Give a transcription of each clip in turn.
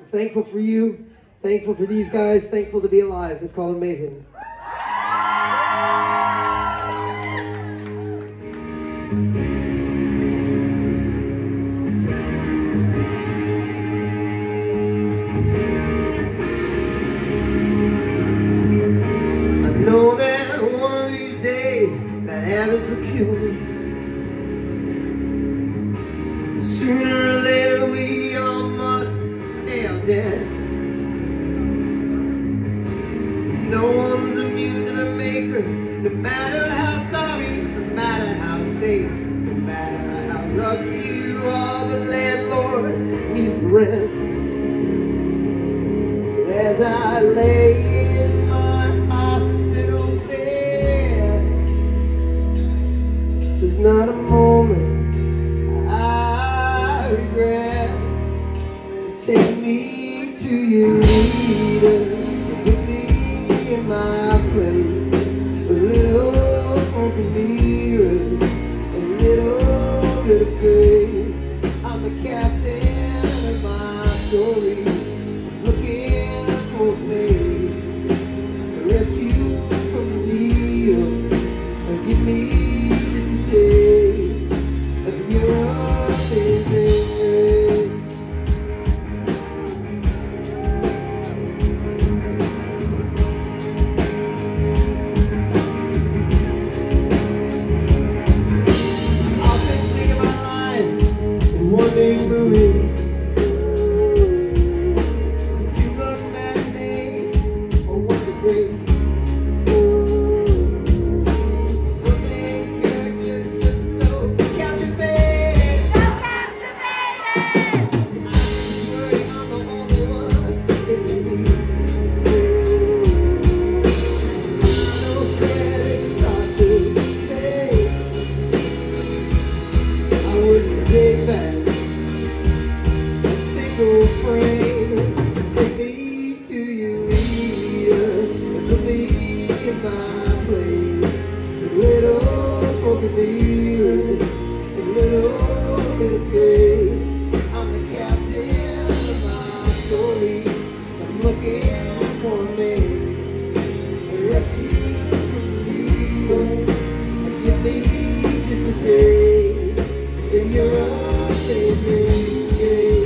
Thankful for you. Thankful for these guys. Thankful to be alive. It's called Amazing. I know that one of these days that habits will kill me. Sooner or later we all must pay our debts. No one's immune to the maker, no matter how sorry, no matter how safe, no matter how lucky you are. The landlord needs the rent. But as I lay in my hospital bed, there's not a moment I regret. Take me to your leader, put me in my place. A little smoke and mirrors, a little bit of faith. I'm the captain of my story, looking for me, a rescue from the needle. Give me just a taste of your amazing grace. One big movie, the two-buck matinee, or what the grace. The main character just so captivating. So captivating! I'm worried I'm the only one in the seat. No credit starts to fade. I wouldn't take back frame. Take me to your leader and put me in my place. A little smoke and mirrors, a little bit of faith. I'm the captain of my story. I'm looking for me, a rescue from the needle. And give me just a taste in your amazing grace.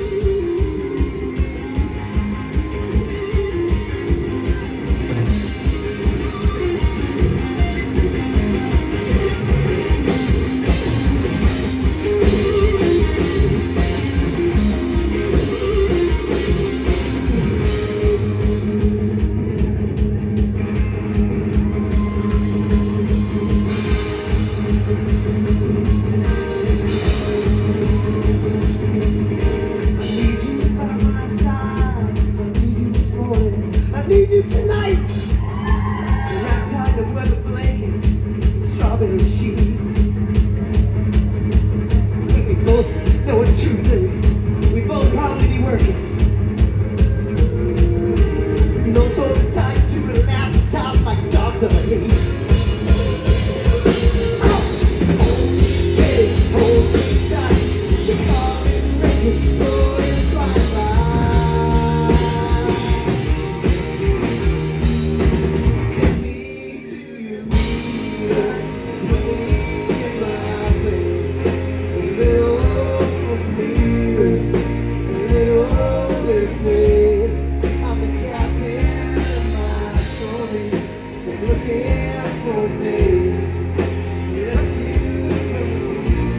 Tonight, wrapped tight in weather blankets, strawberry sheets. We both know the truth, we both probably be working. No sort of tied to a laptop like dogs of a heat. Hold me, baby, hold me tight. The car is racing, going flying by.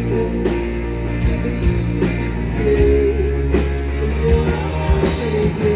Give me just a taste of your amazing